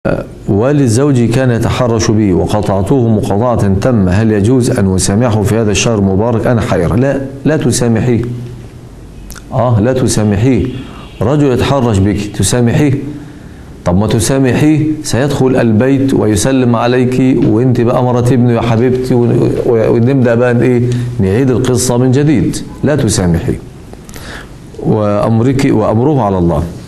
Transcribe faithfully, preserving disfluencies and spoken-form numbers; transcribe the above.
والد زوجي كان يتحرش بي وقطعته مقاطعة تامة، هل يجوز أن أسامحه في هذا الشهر المبارك؟ أنا حيرة. لا لا تسامحيه. آه لا تسامحيه. رجل يتحرش بك تسامحيه؟ طب ما تسامحيه سيدخل البيت ويسلم عليك وانت بقى مرات ابنه يا حبيبتي، ونبدأ بقى ايه نعيد القصة من جديد. لا تسامحيه وأمرك وأمره على الله.